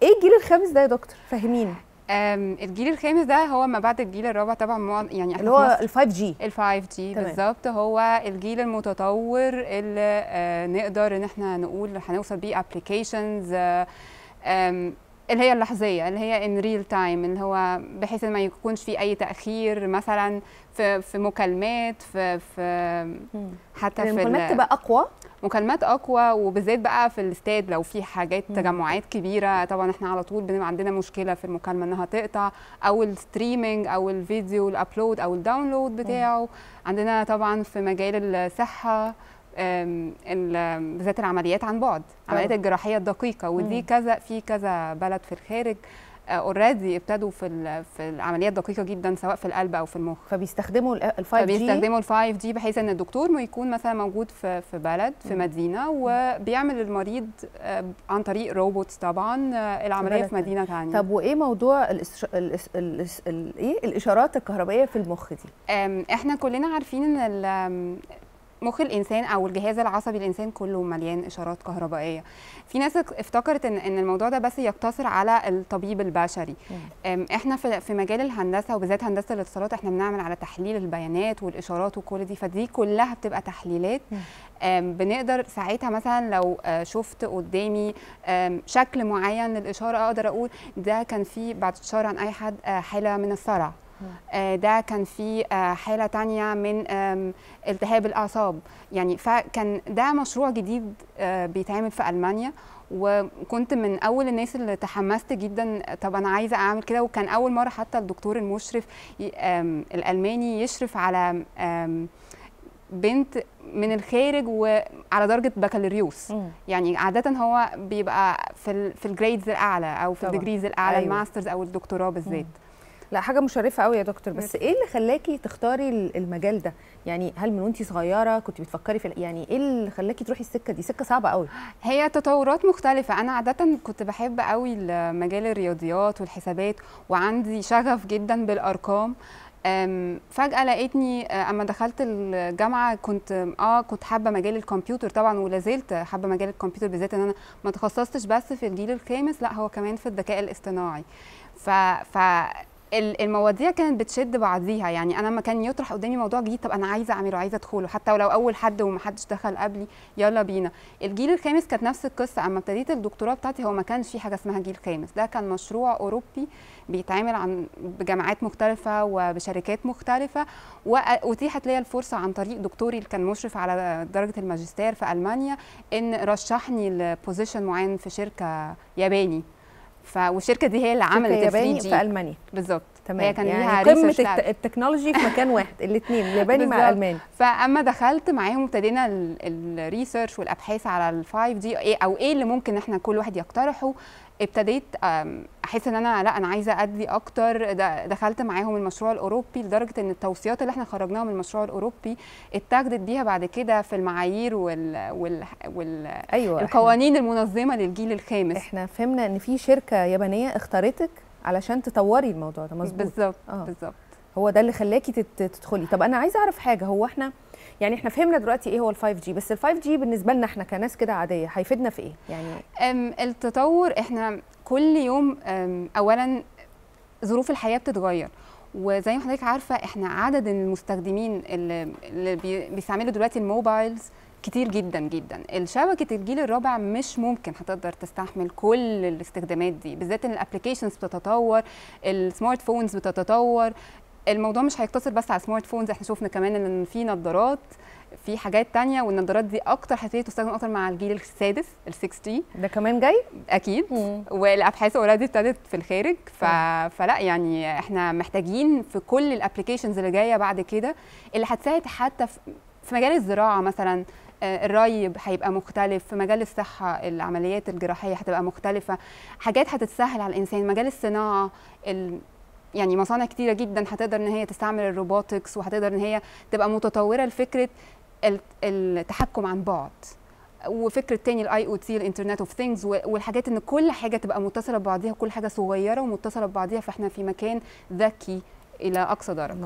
ايه الجيل الخامس ده يا دكتور؟ فهميني. الجيل الخامس ده هو ما بعد الجيل الرابع طبعا، يعني اللي هو ال 5G. ال 5G بالظبط، هو الجيل المتطور اللي نقدر ان احنا نقول هنوصل بيه ابلكيشنز اللي هي اللحظيه، اللي هي ان ريل تايم، اللي هو بحيث ان ما يكونش في اي تاخير مثلا في مكالمات، في حتى في المكالمات تبقى اقوى، مكالمات اقوى، وبالذات بقى في الاستاد لو في حاجات تجمعات كبيره. طبعا احنا على طول بنبقى عندنا مشكله في المكالمه انها تقطع، او الستريمينج او الفيديو الابلود او الداونلود بتاعه. عندنا طبعا في مجال الصحه بالذات العمليات عن بعد، العمليات الجراحيه الدقيقه، ودي كذا بلد في الخارج اوريدي ابتدوا في العمليات دقيقه جدا، سواء في القلب او في المخ. فبيستخدموا ال 5G بحيث ان الدكتور ما يكون مثلا موجود في بلد، في مدينه، وبيعمل المريض عن طريق روبوتس طبعا العمليه في مدينه ثانيه. طب وايه موضوع الاشارات الكهربائيه في المخ دي؟ احنا كلنا عارفين ان مخ الانسان او الجهاز العصبي الانسان كله مليان اشارات كهربائيه. في ناس افتكرت ان الموضوع ده بس يقتصر على الطبيب البشري. احنا في مجال الهندسه وبالذات هندسه الاتصالات احنا بنعمل على تحليل البيانات والاشارات وكل دي، فدي كلها بتبقى تحليلات. بنقدر ساعتها مثلا لو شفت قدامي شكل معين للاشاره، اقدر اقول ده كان في بعد اشاره عن اي حد حاله من الصرع، ده كان في حالة تانية من التهاب الأعصاب. يعني فكان ده مشروع جديد بيتعمل في ألمانيا، وكنت من أول الناس اللي تحمست جدا، طب أنا عايزة أعمل كده. وكان أول مرة حتى الدكتور المشرف الألماني يشرف على بنت من الخارج وعلى درجه بكالوريوس. يعني عاده هو بيبقى في الجريدز الاعلى او في الديجريز الاعلى، الماسترز او الدكتوراه بالذات. لا حاجه مشرفه قوي يا دكتور. بس ايه اللي خلاكي تختاري المجال ده؟ يعني هل من وانتي صغيره كنت بتفكري في يعني ايه اللي خلاكي تروحي السكه دي؟ سكه صعبه قوي. هي تطورات مختلفه. انا عاده كنت بحب قوي مجال الرياضيات والحسابات، وعندي شغف جدا بالارقام. فجأة لقيتني اما دخلت الجامعة كنت حابة مجال الكمبيوتر طبعا، ولا زلت حابة مجال الكمبيوتر، بالذات ان انا ما تخصصتش بس في الجيل الخامس، لا هو كمان في الذكاء الاصطناعي. المواضيع كانت بتشد بعضيها. يعني انا لما كان يطرح قدامي موضوع جديد، طب انا عايزه اعمله، عايزه ادخله، حتى ولو اول حد ومحدش دخل قبلي يلا بينا. الجيل الخامس كانت نفس القصه. اما ابتديت الدكتوراه بتاعتي هو ما كانش في حاجه اسمها جيل خامس، ده كان مشروع اوروبي بيتعمل بجامعات مختلفه وبشركات مختلفه، واتيحت لي الفرصه عن طريق دكتوري اللي كان مشرف على درجه الماجستير في المانيا، ان رشحني لبوزيشن معين في شركه ياباني. والشركه دي هي اللي عملت ياباني في المانيا بالظبط. تمام. هي كان يعني قمه التكنولوجي في مكان واحد، الاثنين الياباني مع الماني. فاما دخلت معاهم ابتدينا الريسيرش والابحاث على ال 5G او ايه اللي ممكن احنا كل واحد يقترحه. ابتديت احس ان انا عايزه ادي اكتر. دخلت معاهم المشروع الاوروبي، لدرجه ان التوصيات اللي احنا خرجناها من المشروع الاوروبي اتاخدت بيها بعد كده في المعايير أيوة القوانين المنظمه للجيل الخامس. احنا فهمنا ان في شركه يابانيه اختارتك علشان تطوري الموضوع ده، مظبوط؟ بالظبط بالظبط. هو ده اللي خلاكي تدخلي. طب انا عايزه اعرف حاجه، هو احنا يعني فهمنا دلوقتي ايه هو ال 5G، بس ال 5G بالنسبه لنا احنا كناس كده عاديه هيفيدنا في ايه؟ يعني التطور احنا كل يوم اولا ظروف الحياه بتتغير، وزي ما حضرتك عارفه احنا عدد المستخدمين اللي بيستعملوا دلوقتي الموبايلز كتير جدا جدا. الشبكه الجيل الرابع مش ممكن هتقدر تستحمل كل الاستخدامات دي، بالذات ان الابلكيشنز بتتطور، السمارت فونز بتتطور. الموضوع مش هيقتصر بس على السمارت فونز، احنا شفنا كمان ان في نظارات، في حاجات تانية، والنظارات دي اكتر هتبتدي تستخدم اكتر مع الجيل السادس ال 6G. ده كمان جاي اكيد. والابحاث اوريدي ابتدت في الخارج. فلا يعني احنا محتاجين في كل الابلكيشنز اللي جايه بعد كده، اللي هتساعد حتى في مجال الزراعه مثلا. الري هيبقى مختلف، في مجال الصحه العمليات الجراحيه هتبقى مختلفه، حاجات هتتسهل على الانسان. مجال الصناعه يعني مصانع كتيره جدا هتقدر ان هي تستعمل الروبوتكس، وهتقدر ان هي تبقى متطوره لفكره التحكم عن بعد، وفكره تاني الاي او تي الانترنت اوف ثينجز، والحاجات ان كل حاجه تبقى متصله ببعضيها، كل حاجه صغيره ومتصله ببعضيها، فاحنا في مكان ذكي الى اقصى درجه.